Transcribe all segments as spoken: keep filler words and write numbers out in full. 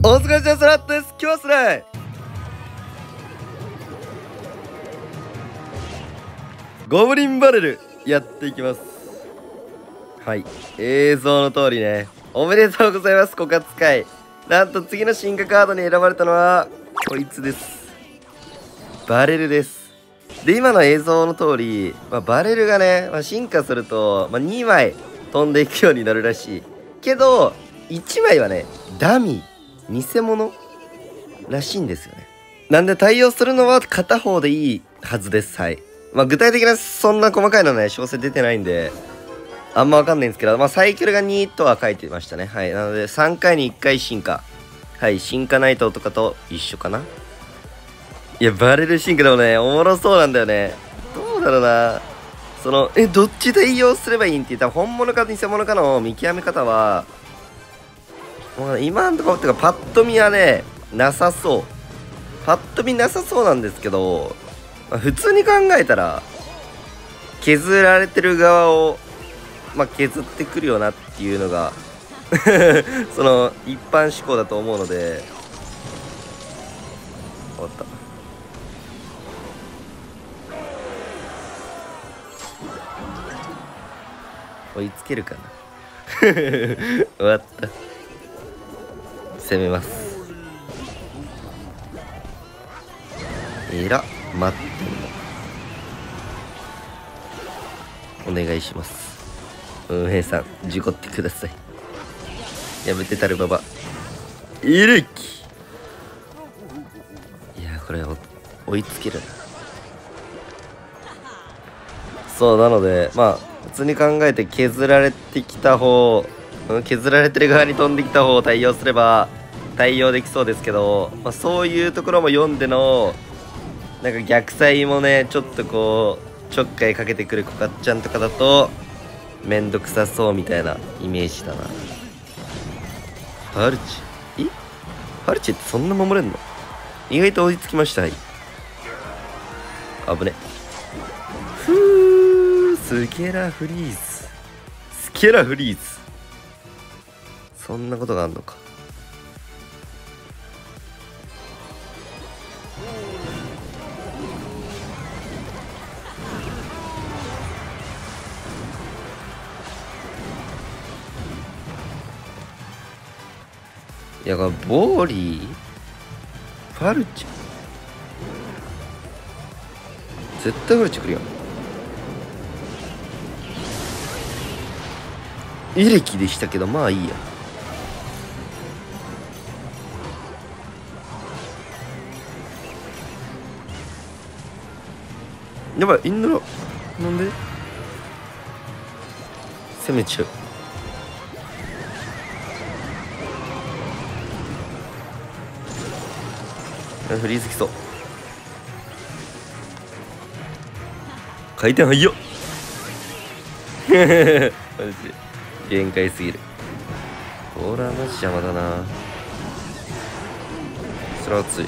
お疲れ様スラットです。今日はスライゴブリンバレルやっていきます。はい、映像の通りね、おめでとうございます。枯渇会、なんと次の進化カードに選ばれたのはこいつです。バレルです。で、今の映像の通り、まあ、バレルがね、まあ、進化すると、まあ、にまい飛んでいくようになるらしいけど、いちまいはねダミー、偽物らしいんですよね。なんで対応するのは片方でいいはずです。はい。まあ具体的なそんな細かいのね詳細出てないんであんまわかんないんですけど、まあサイクルがにとは書いてましたね。はい。なのでさんかいにいっかい進化。はい。進化ナイトとかと一緒かな。いや、バレル進化でもね、おもろそうなんだよね。どうだろうな。その、え、どっち対応すればいいんって言ったら、本物か偽物かの見極め方は、もう今んところっていうか、パッと見はね、なさそう。パッと見なさそうなんですけど、まあ、普通に考えたら、削られてる側を、まあ、削ってくるよなっていうのが、その、一般思考だと思うので、終わった。追いつけるかな。終わった。攻めます。えら、待ってんの。お願いします。運営さん、事故ってください。やめてたるばば。いるき。いや、これ追いつけるな。そう、なので、まあ、普通に考えて削られてきた方、削られてる側に飛んできた方を対応すれば対応できそうですけど、まあ、そういうところも読んでのなんか逆サイもね、ちょっとこうちょっかいかけてくるコカッちゃんとかだとめんどくさそうみたいなイメージだな。ハルチ、えハルチってそんな守れんの？意外と追いつきました。はい、危ね。ふー、スケラフリーズ、スケラフリーズ、そんなことがあんのか。いや、これボーリーファルチ、絶対ファルチ来るやん。エレキでしたけど、まあいいや。やばい、インドラなんで攻めちゃう。フリーズきそう。回転速っ。マジ限界すぎる。ほらマジ邪魔だな。それは熱い。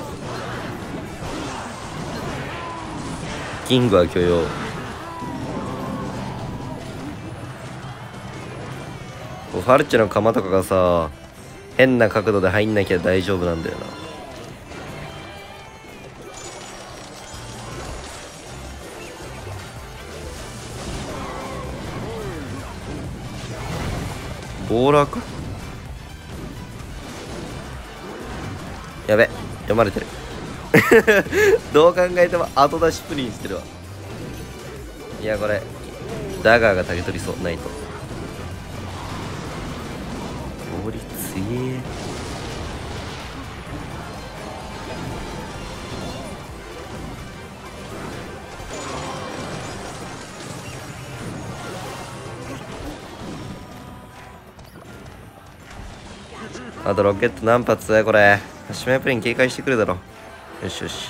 キングは許容。ファルチェの釜とかがさ、変な角度で入んなきゃ大丈夫なんだよな。ボーラーか。やべ、読まれてる。どう考えても後出しプリンしてるわ。いや、これダガーが竹取りそう。ないと効率いい。あとロケット何発だよこれ。シマイプレイン警戒してくるだろ。よしよし。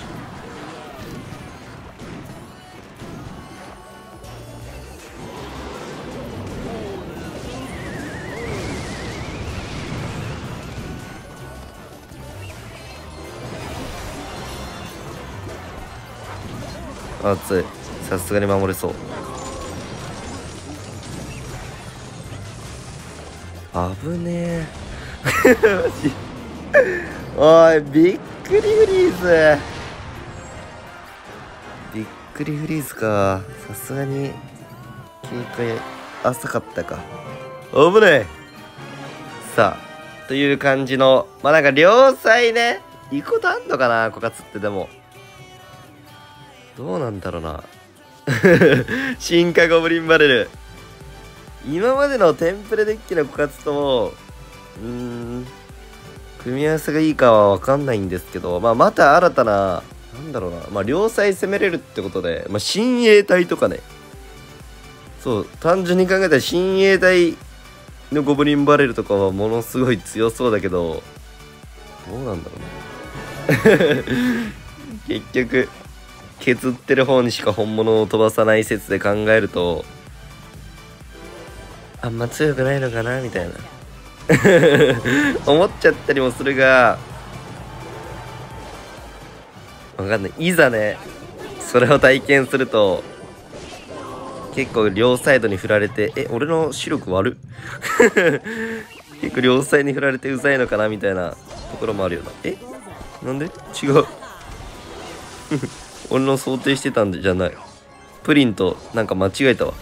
熱い。さすがに守れそう。危ねえ。マジおい、びっくりフリーズ。びっくりフリーズか。さすがに警戒浅かったか。危ない。さあという感じの、まあなんか両サイね行くことあんのかな、枯渇って。でもどうなんだろうな。進化ゴブリンバレル、今までのテンプレデッキの枯渇とうーん組み合わせがいいかは分かんないんですけど、まあ、また新たな、なんだろうな、まあ、両サイ攻めれるってことで、まあ、親衛隊とかね、そう、単純に考えたら親衛隊のゴブリンバレルとかはものすごい強そうだけど、どうなんだろうね。結局、削ってる方にしか本物を飛ばさない説で考えると、あんま強くないのかなみたいな。思っちゃったりもするが、わかんない。いざね、それを体験すると、結構両サイドに振られて、え、俺の視力悪っ結構両サイドに振られてうざいのかなみたいなところもあるよな。えなんで違う。俺の想定してたんじゃない。プリンとなんか間違えたわ。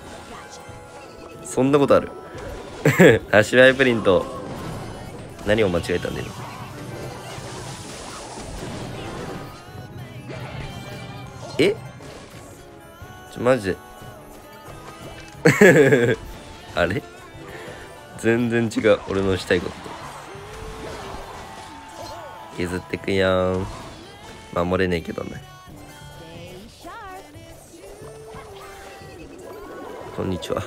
そんなことある。足早プリンと何を間違えたんだよ。えちょマジであれ全然違う、俺のしたいことと。削ってくやん。守れねえけどね。こんにちは。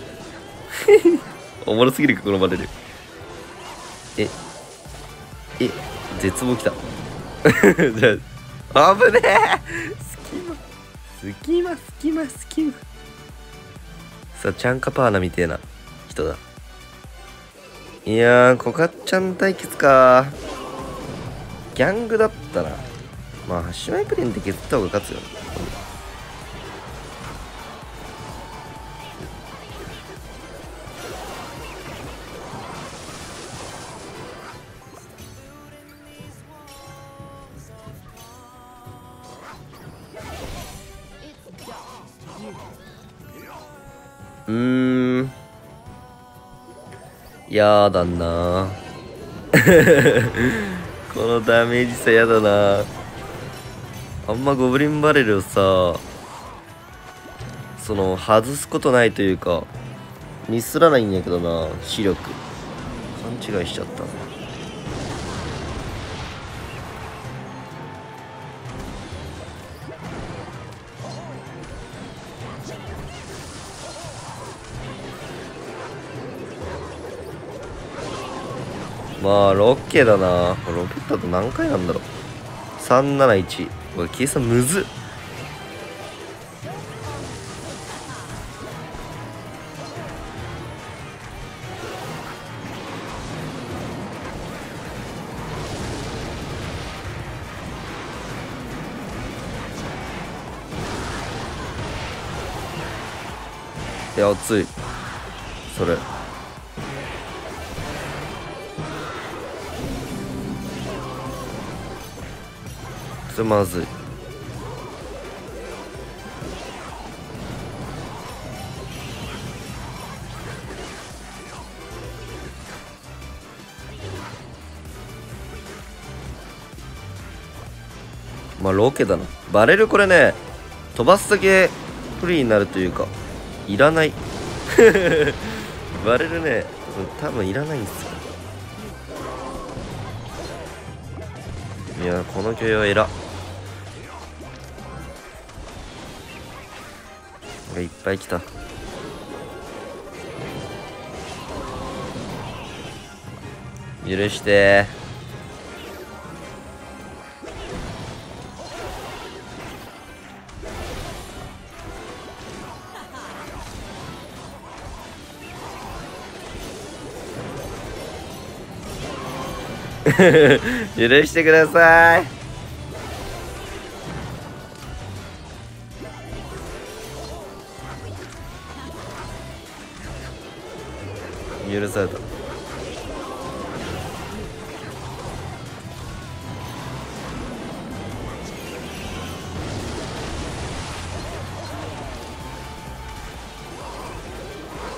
おもろすぎるかこのバレル。ええ絶望きた。じゃあ危ねえ。隙間隙間隙間隙間。さあチャンカパーナみてえな人だ。いやーコカッちゃん対決か。ギャングだったらまあハッシュマイプリンで削った方が勝つよね。うーんやだな。このダメージさやだな。あんまゴブリンバレルをさ、その外すことないというかミスらないんやけどな。視力勘違いしちゃった。まあロッケだな。これロケットだと何回なんだろう。さんなないち。これ計算むずっ。いや熱いそれ。それまずい。まあロケだな。バレるこれね、飛ばすだけフリーになるというかいらない。バレるね多分いらないんですよ。いやこの許容偉っ。いっぱい来た。許して許してください。許された。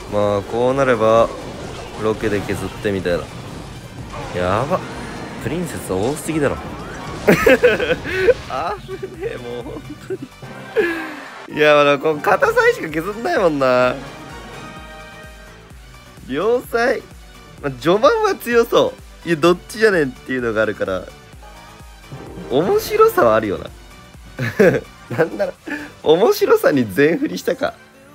まあこうなればロケで削ってみたいな。やば、プリンセスは多すぎだろ。あぶねえ、もう本当に。いや、まだこの片サイしか削んないもんな。両サイ、まあ、序盤は強そう。いや、どっちじゃねんっていうのがあるから面白さはあるよな。なんなら面白さに全振りしたか。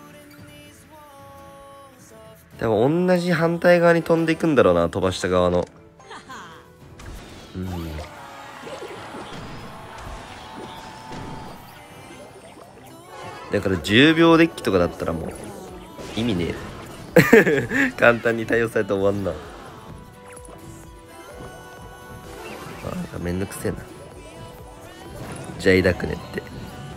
多分同じ反対側に飛んでいくんだろうな、飛ばした側の。うん、だからじゅうびょうデッキとかだったらもう意味ねえ。簡単に対応されて終わんな。あ、めんどくせえな。じゃあ抱くねって。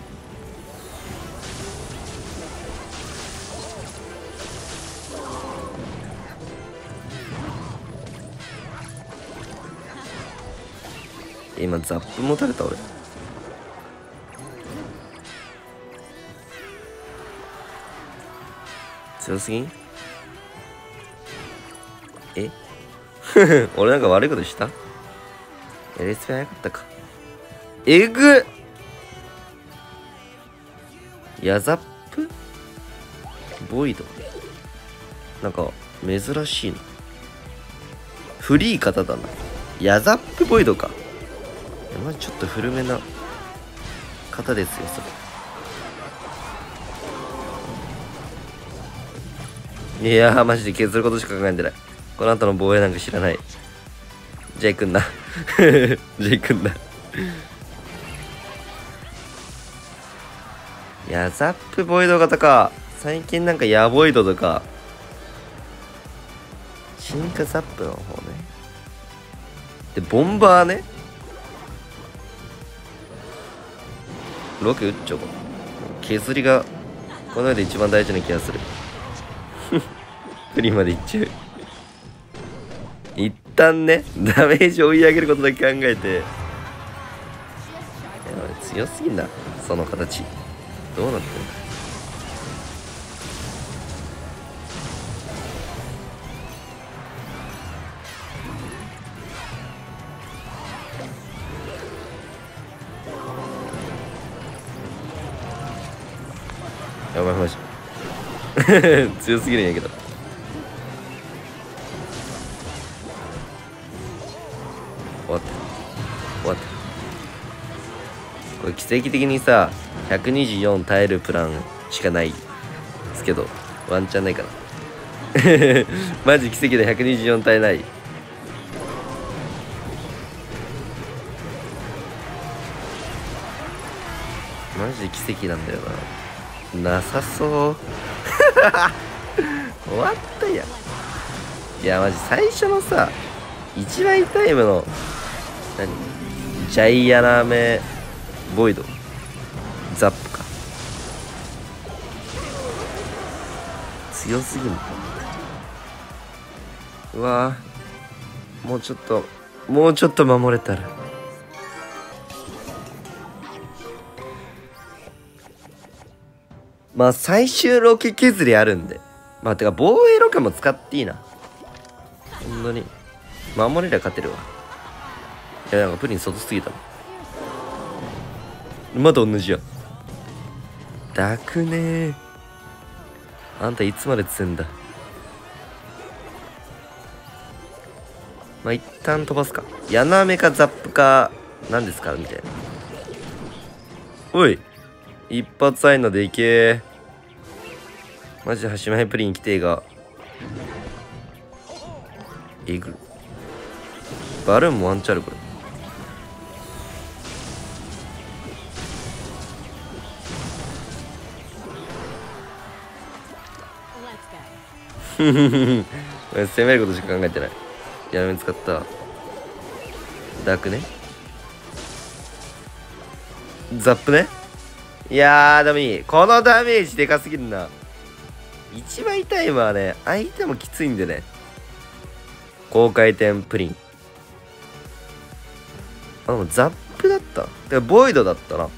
今ザップ持たれた俺。強すぎん？え俺なんか悪いことした？エレスペ早かったか。えぐっ。ヤザップボイドなんか珍しいな。フリー方だな。ヤザップボイドか。まじちょっと古めな方ですよそれ。いやーマジで削ることしか考えてない。この後の防衛なんか知らない。じゃあ行くんだ。じゃあ行くんだ。ヤザップボイド型か。最近なんかヤボイドとか進化ザップの方ね。でボンバーね。ロケ打っちゃおうか。削りがこの世で一番大事な気がする。プリまでいっちゃう。一旦ねダメージを追い上げることだけ考えて。いや強すぎんだその形。どうなってんだ。やばいマジ。強すぎるんやけど。終わった終わった。これ奇跡的にさひゃくにじゅうよん耐えるプランしかないですけどワンチャンないかな。マジ奇跡でひゃくにじゅうよん耐えない。マジで奇跡なんだよな。なさそう。終わったやん。いやマジ最初のさ一番タイムの何ジャイアナメボイドザップか強すぎん。うわーもうちょっともうちょっと守れたら。まあ最終ロケ削りあるんで、まあてか防衛ロケも使っていいな。本当に守れりゃ勝てるわ。いやなんかプリン外すぎたの。まだ同じやん。だくねー。あんたいつまで強いんだ。まあ一旦飛ばすか。ヤナメかザップか何ですかみたいな。おい一発あいのでいけー。マジで端前プリン来てえがえぐ。バルーンもワンチャンあるこれ。攻めることしか考えてない。やめ使ったダークね。ザップね。いやーでもいい。このダメージでかすぎるな。一番痛いのはね相手もきついんでね。高回転プリン。あでもザップだった。てかボイドだったな。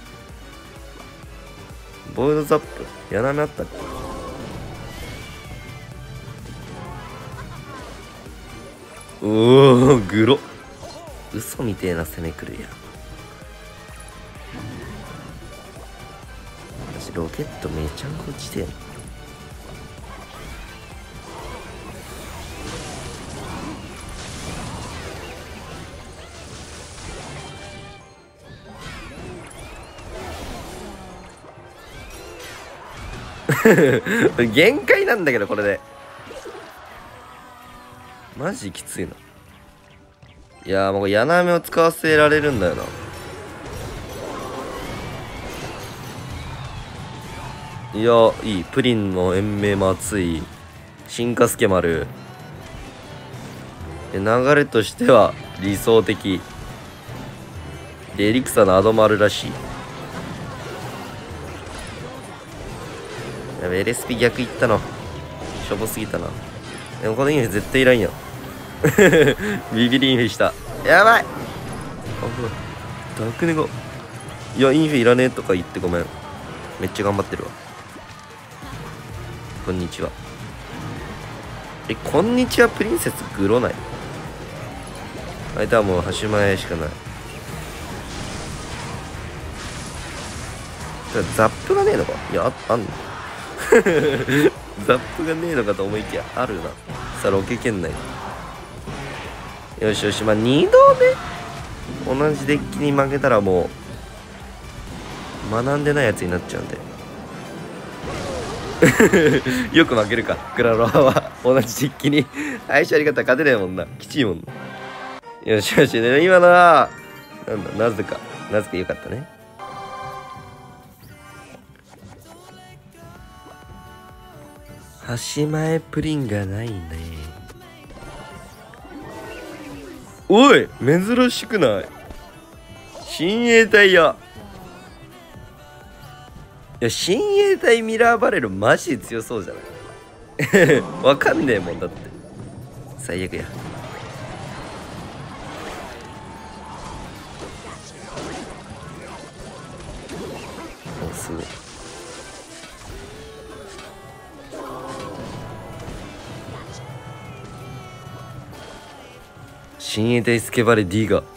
ボイドザップ。やなめあったっけ。 おお、グロ。嘘みてえな攻めくるやん。私ロケットめちゃんこ落ちてんの。限界なんだけどこれでマジきついな。いやーもう矢なめを使わせられるんだよな。いやいい。プリンの延命も熱い。進化スケ丸流れとしては理想的で、エリクサのアドもあるらしい。やべ、エルエスピー 逆いったのしょぼすぎたな。でもこのインフェ絶対いらんやん。ビビリインフェした。やばい。あ、ほらダークネゴ。いやインフェいらねえとか言ってごめん。めっちゃ頑張ってるわ。こんにちは。え、こんにちはプリンセスグロない。相手はもう端前しかない。ザップがねえのか。いや あ, あんのザップがねえのかと思いきやあるな。さあロケ圏内。よしよし。まあにどめ同じデッキに負けたらもう学んでないやつになっちゃうんでよく負けるかクラロワは同じデッキに相性あり方勝てないもんな。きちいもんな。よしよし、ね、今のはなんだ、なぜかなぜかよかったね。端前プリンがないね。おい珍しくない？親衛隊や。いや親衛隊ミラーバレルマジで強そうじゃないわかんねえもんだって。最悪や。おすごい。親衛隊スケバレ D が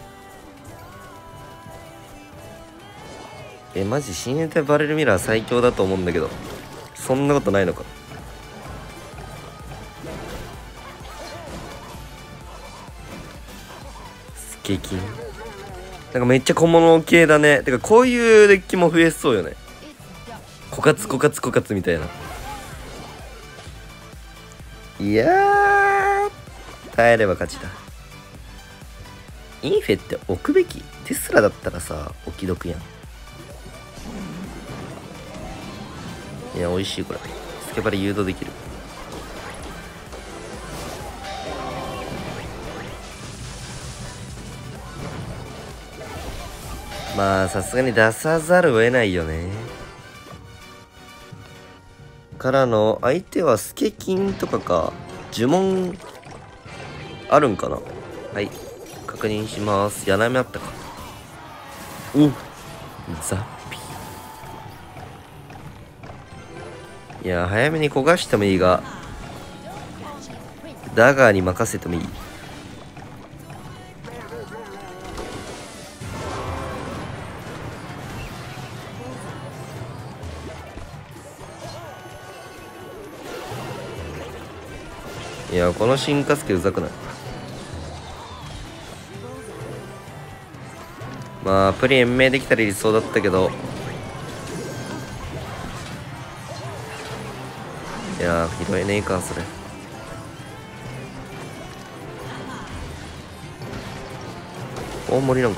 えマジ親衛隊バレルミラー最強だと思うんだけどそんなことないのか。スケキンなんかめっちゃ小物系だね。てかこういうデッキも増えそうよね。枯渇枯渇枯渇みたいな。いやー耐えれば勝ちだ。インフェって置くべき。テスラだったらさ置き得やん。いや美味しいこれ。スケバレ誘導できる。まあさすがに出さざるを得ないよね。からの相手はスケキンとかか呪文あるんかな。はい確認します。柳目あったか。おザッピー。いや早めに焦がしてもいいがダガーに任せてもいい。いやこの進化スケうざくない？まあプリン延命できたら理想だったけどいやーひどいねえかそれ。大盛りなんか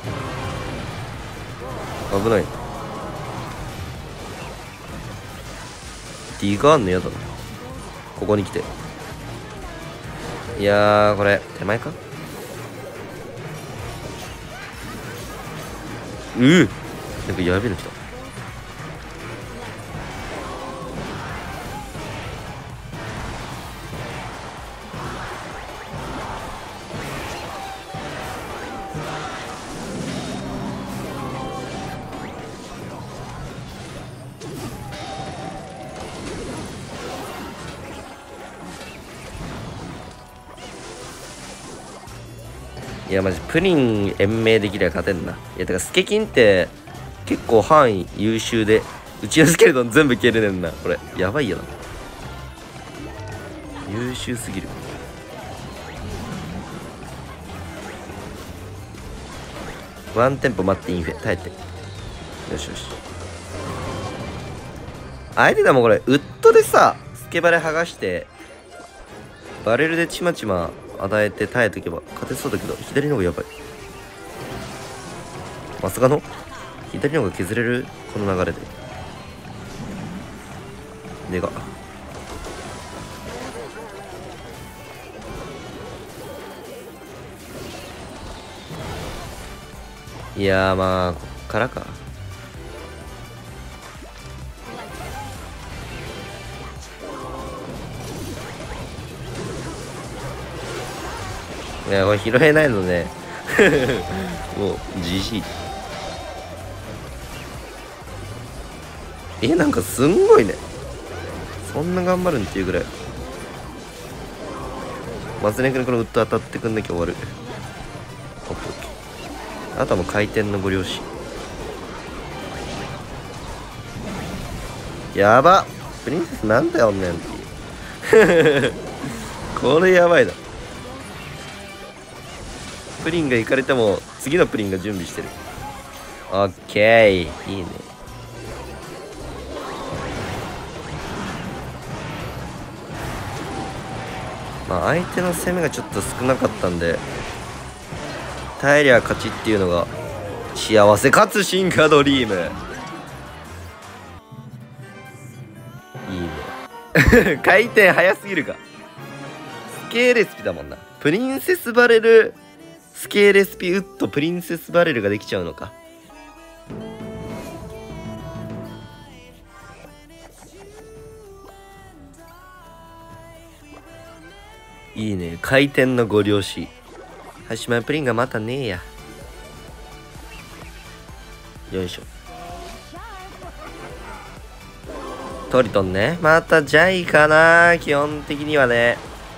危ない。D があんのやだな。ここに来ていやーこれ手前か。うーなんかやべえの来た。 いやマジプリン延命できりゃ勝てんな。いやてかスケキンって結構範囲優秀でうちのスケルトン全部消えるねんな。これやばいよな、優秀すぎる。ワンテンポ待ってインフェ耐えて。よしよし。相手だもんこれウッドでさスケバレ剥がしてバレルでちまちま与えて耐えとけば勝てそうだけど、左の方がやばい。まさかの左の方が削れるこの流れで。でがいやーまあこっからか。いやこれ拾えないのねもうじじい。えなんかすんごいね、そんな頑張るんっていうぐらい。松根君このウッド当たってくんなきゃ終わる。オッケーオッケー。あとはもう回転のご両親。やばプリンセスなんだよおんねんっていうこれやばいな。プリンが行かれても次のプリンが準備してる。オッケーいいね。まあ相手の攻めがちょっと少なかったんで耐えりゃ勝ちっていうのが幸せかつ進化ドリーム。いいね回転早すぎるか。スケーレスピだもんな。プリンセスバレルスケーレスピウッドプリンセスバレルができちゃうのか。いいね回転のご両親。はしまいプリンがまたねえや。よいしょ。トリトンね、またジャイかな。基本的にはね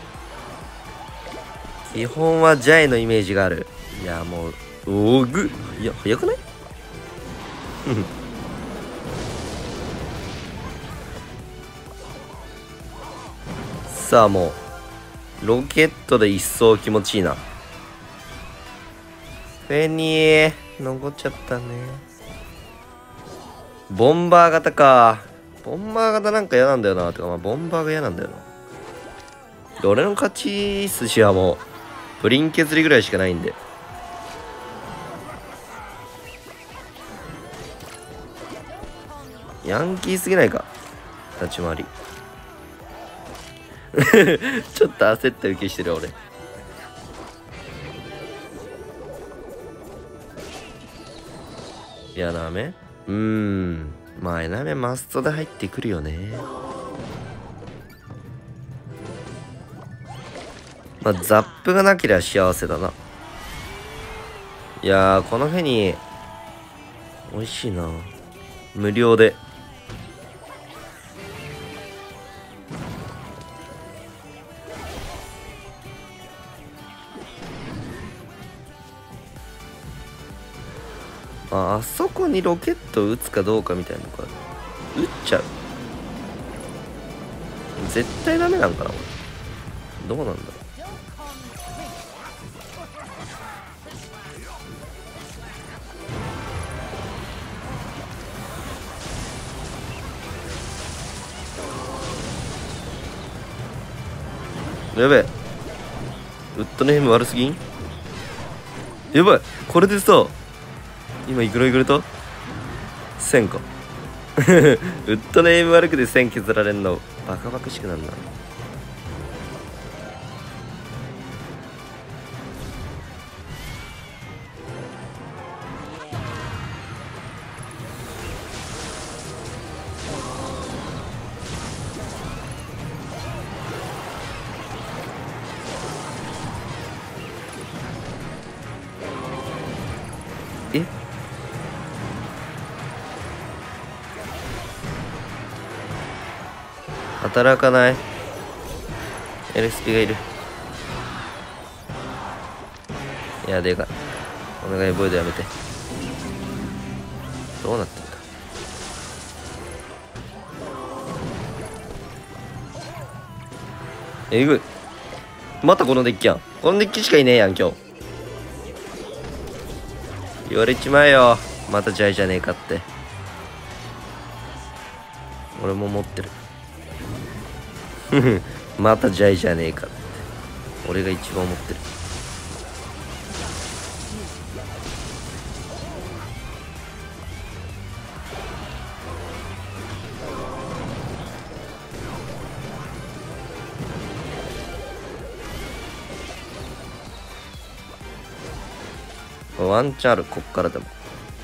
基本はジャイのイメージがある。いやもうおぐいや早くないさあもうロケットで一層気持ちいいな。フェニー残っちゃったね。ボンバー型か。ボンバー型なんか嫌なんだよな。てかまあボンバーが嫌なんだよな。で俺の勝ち筋はもうプリン削りぐらいしかないんで。ヤンキーすぎないか立ち回りちょっと焦った受けしてる俺。いやなめうーんまあエナメマストで入ってくるよね。まあザップがなければ幸せだな。いやーこのフェニー美味しいな。無料であ, あそこにロケットを撃つかどうかみたいなのか。撃っちゃう絶対ダメなんかな。どうなんだろう。やべえウッドのヘム悪すぎん。やばいこれでさ今いくらいくらとせんかウッドのエイム悪くでせん削られんのバカバカしくなるな。え働かない エルエスピー がいる。 いや、でかい。お願い、ボイドやめて。どうなってんだ。えぐい。またこのデッキやん。このデッキしかいねえやん、今日。言われちまえよ。またジャイじゃねえかって。俺も持ってる。またジャイじゃねえかって。俺が一番持ってる。ワンチャンある、こっからでも。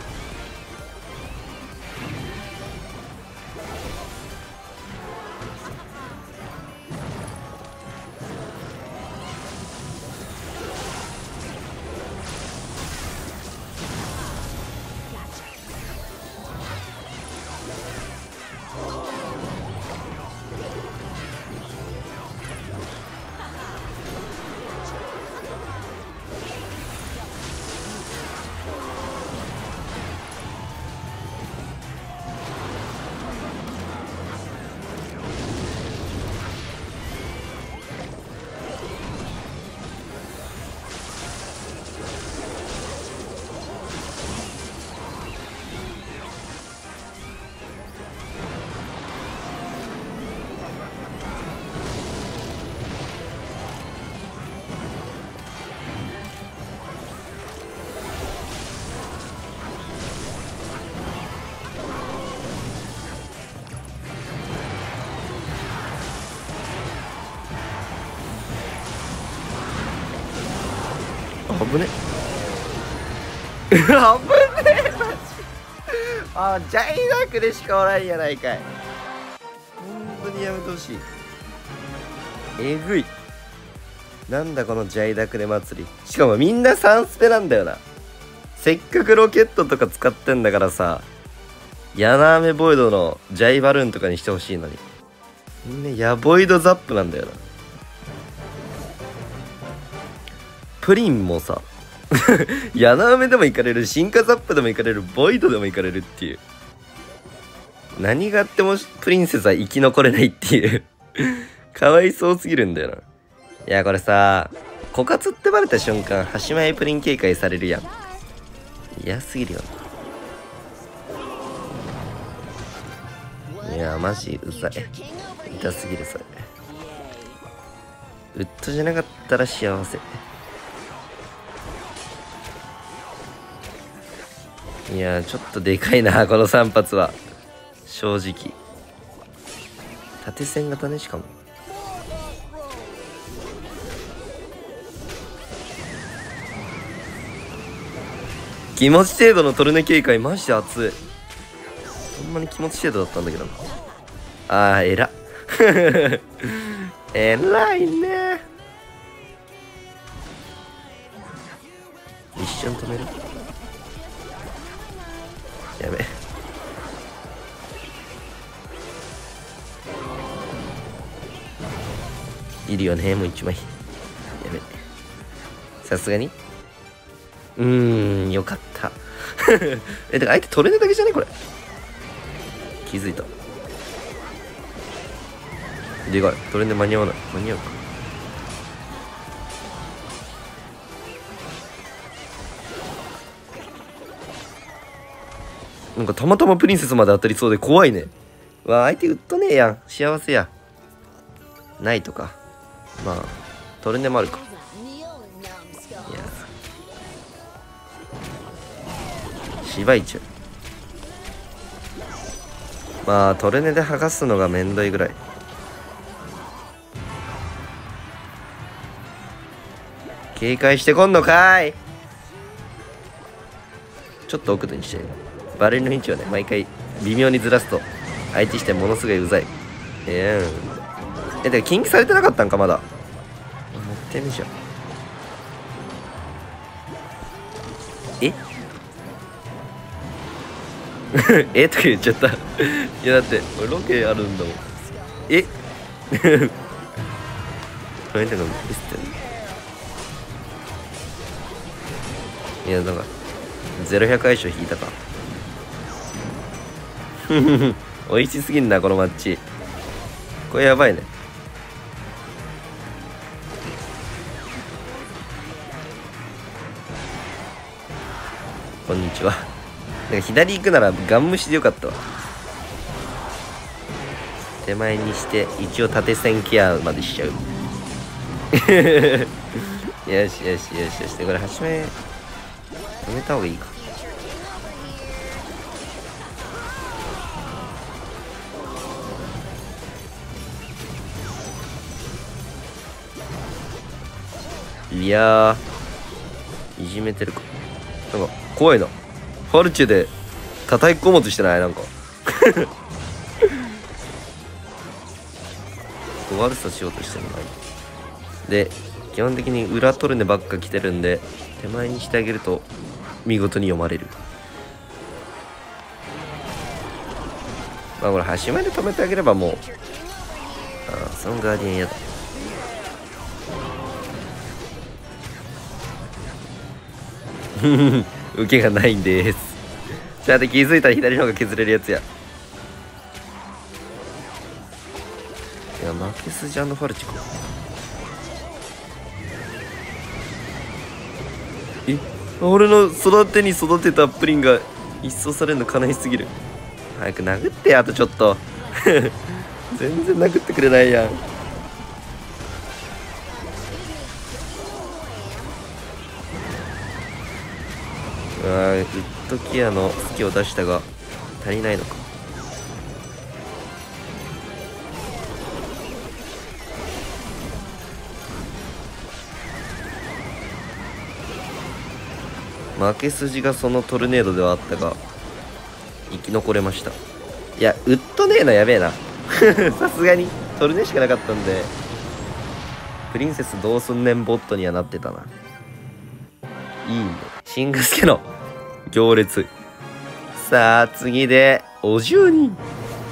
危ね危ねえマジ。あ、ジャイダークでしかおらんやないかい。本当にやめてほしい。えぐい。なんだこのジャイダクレ祭り。しかもみんなさんスペなんだよな。せっかくロケットとか使ってんだからさ、ヤナーメボイドのジャイバルーンとかにしてほしいのに、みんなヤボイドザップなんだよな。プリンもさヤナーメでもいかれる、進化ザップでもいかれる、ボイドでもいかれるっていう、何があってもプリンセスは生き残れないっていうかわいそうすぎるんだよな。いや、これさ、枯渇ってバレた瞬間端前プリン警戒されるやん。嫌すぎるよな。いやマジうざい。痛すぎるそれ。ウッドじゃなかったら幸せ。いやちょっとでかいなこのさん発は正直。縦線型ね。しかも気持ち程度のトルネ警戒マジで熱い。ほんまに気持ち程度だったんだけどな。あーえらえらいね。一瞬止める。やべいるよねもう一枚。やべさすがにうーんよかったえだから相手トレネだけじゃねこれ。気づいた。でかい。トレネ間に合わない。間に合うか。なんかたまたまプリンセスまで当たりそうで怖いね。わあ相手ウッドねえやん。幸せや。ないとかまあトレネもあるか。いや芝居中。まあトレネで剥がすのがめんどいぐらい。警戒してこんのかーい。ちょっと奥にしてる。バレルの位置をね毎回微妙にずらすと相手してものすごいうざい。えー、えで禁忌されてなかったんかまだ。もってみじゃん。ええとか言っちゃったいやだってロケあるんだもん。え何だかミスってる。 いやなんかゼロひゃく相性引いたか。美味しすぎんなこのマッチ。これやばいね。こんにちは。なんか左行くならガン無視でよかったわ。手前にして一応縦線ケアまでしちゃう。よしよしよしよし。でこれ端目止めた方がいいか。いやーいじめてるか。なんか怖いな。ファルチェで叩き込もうとしてない？なんか悪さしようとしてるのないで、基本的に裏トルネばっか来てるんで手前にしてあげると見事に読まれる。まあこれ端まで止めてあげればもう、ああそのガーディアン嫌だ。受けがないんです。ちゃんと気づいたら左の方が削れるやつや。いや負け筋ファルチか。え俺の育てに育てたプリンが一掃されるの悲しすぎる。早く殴ってあとちょっと。全然殴ってくれないやん。うわーウッドケアのスキを出したが足りないのか。負け筋がそのトルネードではあったが生き残れました。いやウッドねえなやべえな。さすがにトルネしかなかったんでプリンセスどうすんねんボットにはなってたな。いいねしんがすけの行列。さあ次でおじゅうにん。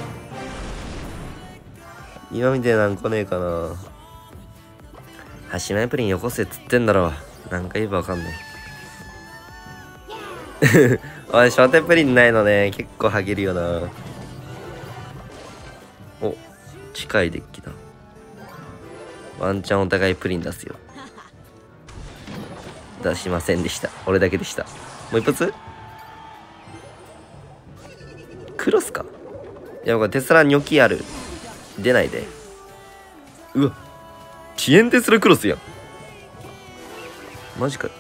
今みたいなん来ねえかな。端前プリンよこせっつってんだろ。なんか言えばわかんない。おい焦点プリンないのね結構ハゲるよな。お近いデッキだ。ワンチャンお互いプリン出すよ。出しませんでした。俺だけでした。もう一発クロスか。いやこれテスラニョキある。出ないで。うわ遅延テスラクロスやん。マジかよ。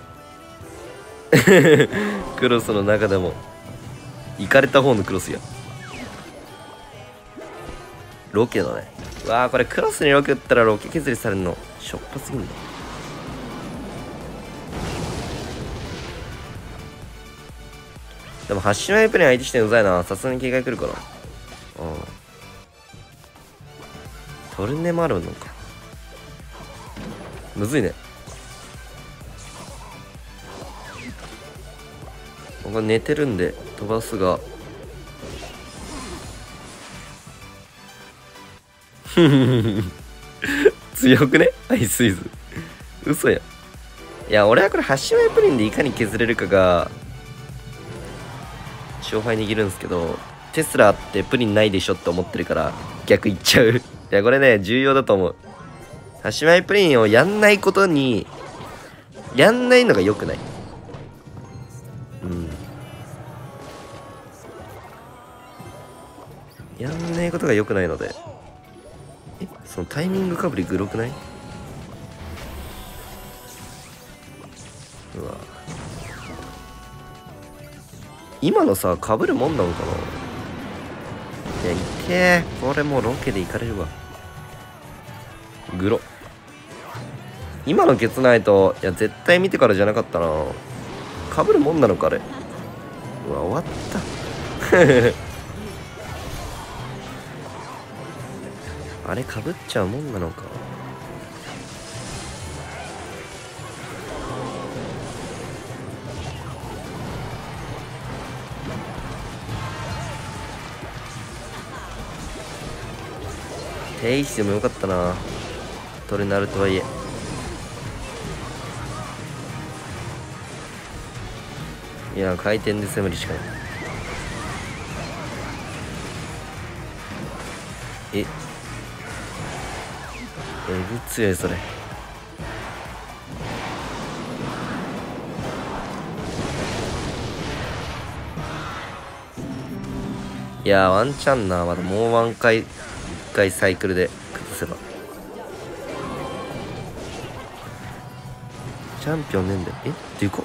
クロスの中でもイかれた方のクロスや。ロケだね。うわーこれクロスにロケ打ったらロケ削りされるのしょっぱすぎんの。でも端前プレイ相手してうざいな。さすがに警戒来るかな。うんトルネもあるのか。むずいね。僕は寝てるんで飛ばすが強くねアイスイズ。嘘や。いや俺はこれ端前プリンでいかに削れるかが勝敗握るんですけど、テスラってプリンないでしょって思ってるから逆いっちゃう。いやこれね重要だと思う。端前プリンをやんないことにやんないのが良くない。うんやんないことが良くないので。えそのタイミングかぶりグロくない？うわ今のさかぶるもんなのかな。いやいけーこれもうロケで行かれるわ。グロ今のケツないと。いや絶対見てからじゃなかったな。かぶるもんなのかあれ。うわ終わったあれかぶっちゃうもんなのか。停止でもよかったな。トルネあるとはいえ。 いや、回転で攻めるしかない。ええぐ強いそれ。いやー、ワンチャンな。まだもうワン回、一回サイクルで崩せば。チャンピオンねんだよ。えっていうか、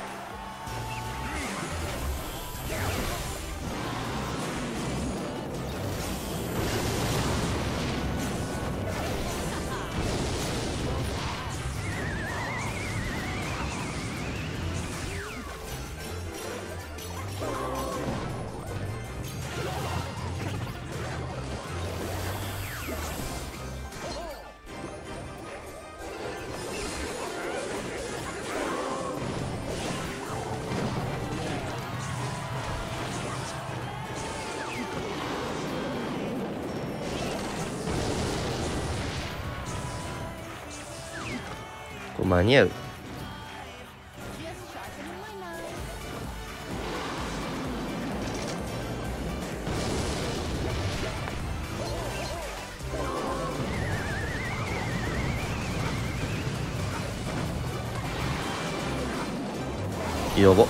これ間に合う？やば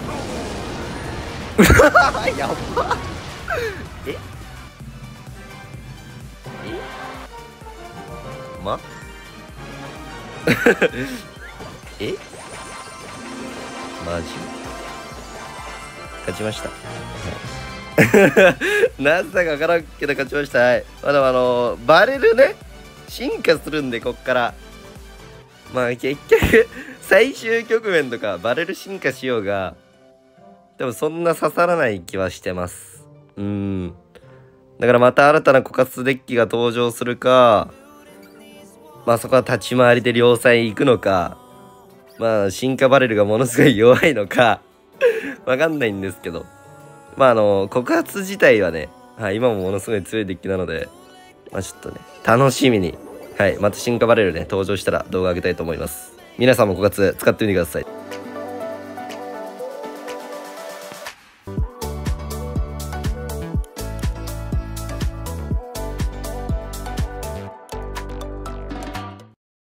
やばええまえマジ勝ちましたなぜか分からんけど勝ちました。はい、まだあのバレルね進化するんで、こっからまあ結局最終局面とかバレル進化しようが多分そんな刺さらない気はしてます。うん、だからまた新たな枯渇デッキが登場するか、まあそこは立ち回りで両サイ行くのか、まあ進化バレルがものすごい弱いのかわかんないんですけど、まああの枯渇自体はね、はい、今もものすごい強いデッキなので、まあちょっとね楽しみに、はい、また進化バレルね登場したら動画上げたいと思います。皆さんも枯渇使ってみてください。